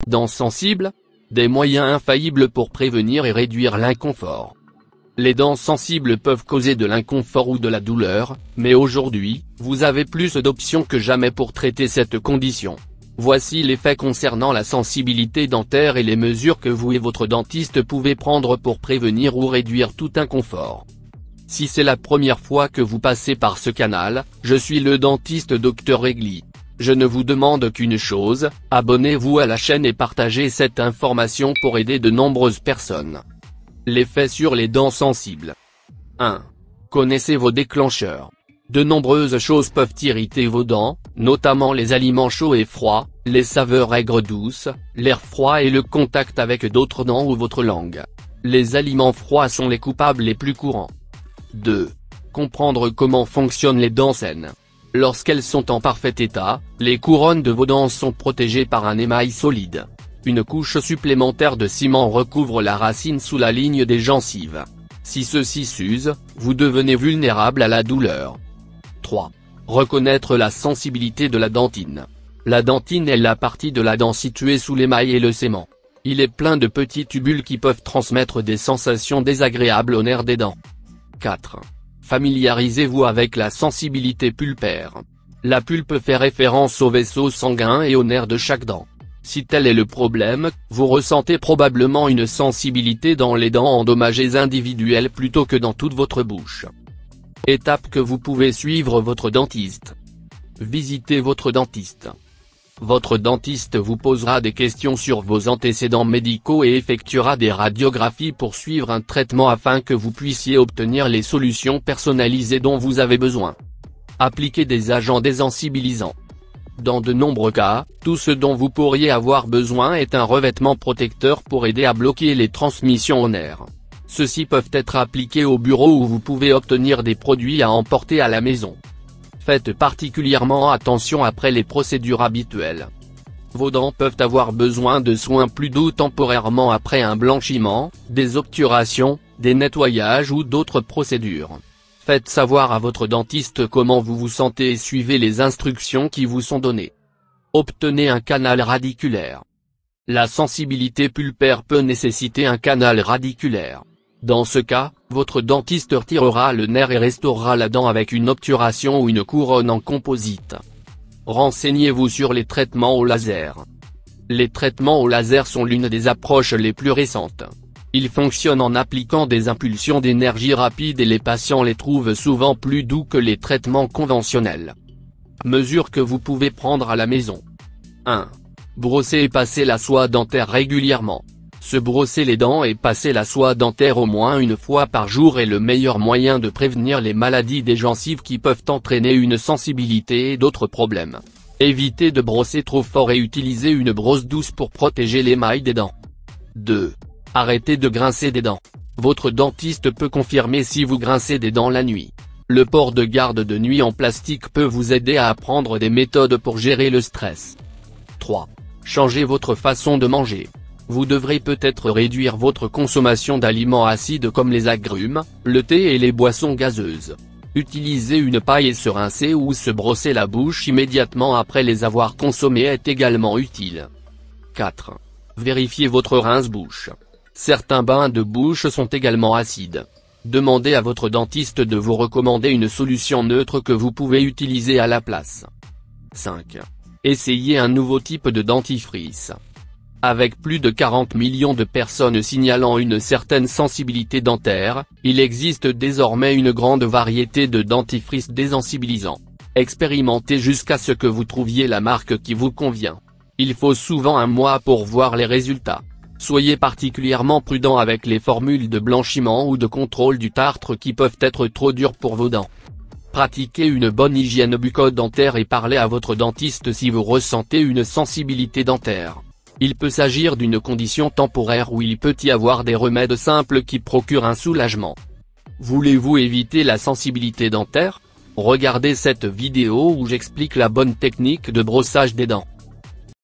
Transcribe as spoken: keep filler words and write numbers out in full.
Dents sensibles ? Des moyens infaillibles pour prévenir et réduire l'inconfort. Les dents sensibles peuvent causer de l'inconfort ou de la douleur, mais aujourd'hui, vous avez plus d'options que jamais pour traiter cette condition. Voici les faits concernant la sensibilité dentaire et les mesures que vous et votre dentiste pouvez prendre pour prévenir ou réduire tout inconfort. Si c'est la première fois que vous passez par ce canal, je suis le dentiste Docteur Regli. Je ne vous demande qu'une chose, abonnez-vous à la chaîne et partagez cette information pour aider de nombreuses personnes. L'effet sur les dents sensibles. un. Connaissez vos déclencheurs. De nombreuses choses peuvent irriter vos dents, notamment les aliments chauds et froids, les saveurs aigres douces, l'air froid et le contact avec d'autres dents ou votre langue. Les aliments froids sont les coupables les plus courants. deux. Comprendre comment fonctionnent les dents saines. Lorsqu'elles sont en parfait état, les couronnes de vos dents sont protégées par un émail solide. Une couche supplémentaire de ciment recouvre la racine sous la ligne des gencives. Si ceux-ci s'usent, vous devenez vulnérable à la douleur. trois. Reconnaître la sensibilité de la dentine. La dentine est la partie de la dent située sous l'émail et le sément. Il est plein de petits tubules qui peuvent transmettre des sensations désagréables aux nerfs des dents. quatre. Familiarisez-vous avec la sensibilité pulpaire. La pulpe fait référence aux vaisseaux sanguins et aux nerfs de chaque dent. Si tel est le problème, vous ressentez probablement une sensibilité dans les dents endommagées individuelles plutôt que dans toute votre bouche. Étape que vous pouvez suivre votre dentiste. Visitez votre dentiste. Votre dentiste vous posera des questions sur vos antécédents médicaux et effectuera des radiographies pour suivre un traitement afin que vous puissiez obtenir les solutions personnalisées dont vous avez besoin. Appliquez des agents désensibilisants. Dans de nombreux cas, tout ce dont vous pourriez avoir besoin est un revêtement protecteur pour aider à bloquer les transmissions aux nerfs. Ceux-ci peuvent être appliqués au bureau où vous pouvez obtenir des produits à emporter à la maison. Faites particulièrement attention après les procédures habituelles. Vos dents peuvent avoir besoin de soins plus doux temporairement après un blanchiment, des obturations, des nettoyages ou d'autres procédures. Faites savoir à votre dentiste comment vous vous sentez et suivez les instructions qui vous sont données. Obtenez un canal radiculaire. La sensibilité pulpaire peut nécessiter un canal radiculaire. Dans ce cas, votre dentiste retirera le nerf et restaurera la dent avec une obturation ou une couronne en composite. Renseignez-vous sur les traitements au laser. Les traitements au laser sont l'une des approches les plus récentes. Ils fonctionnent en appliquant des impulsions d'énergie rapide et les patients les trouvent souvent plus doux que les traitements conventionnels. Mesures que vous pouvez prendre à la maison. un. Brosser et passer la soie dentaire régulièrement. Se brosser les dents et passer la soie dentaire au moins une fois par jour est le meilleur moyen de prévenir les maladies des gencives qui peuvent entraîner une sensibilité et d'autres problèmes. Évitez de brosser trop fort et utilisez une brosse douce pour protéger l'émail des dents. deux. Arrêtez de grincer des dents. Votre dentiste peut confirmer si vous grincez des dents la nuit. Le port de garde de nuit en plastique peut vous aider à apprendre des méthodes pour gérer le stress. trois. Changez votre façon de manger. Vous devrez peut-être réduire votre consommation d'aliments acides comme les agrumes, le thé et les boissons gazeuses. Utiliser une paille et se rincer ou se brosser la bouche immédiatement après les avoir consommés est également utile. quatre. Vérifiez votre rince-bouche. Certains bains de bouche sont également acides. Demandez à votre dentiste de vous recommander une solution neutre que vous pouvez utiliser à la place. cinq. Essayez un nouveau type de dentifrice. Avec plus de quarante millions de personnes signalant une certaine sensibilité dentaire, il existe désormais une grande variété de dentifrices désensibilisants. Expérimentez jusqu'à ce que vous trouviez la marque qui vous convient. Il faut souvent un mois pour voir les résultats. Soyez particulièrement prudent avec les formules de blanchiment ou de contrôle du tartre qui peuvent être trop dures pour vos dents. Pratiquez une bonne hygiène bucco-dentaire et parlez à votre dentiste si vous ressentez une sensibilité dentaire. Il peut s'agir d'une condition temporaire ou il peut y avoir des remèdes simples qui procurent un soulagement. Voulez-vous éviter la sensibilité dentaire? Regardez cette vidéo où j'explique la bonne technique de brossage des dents.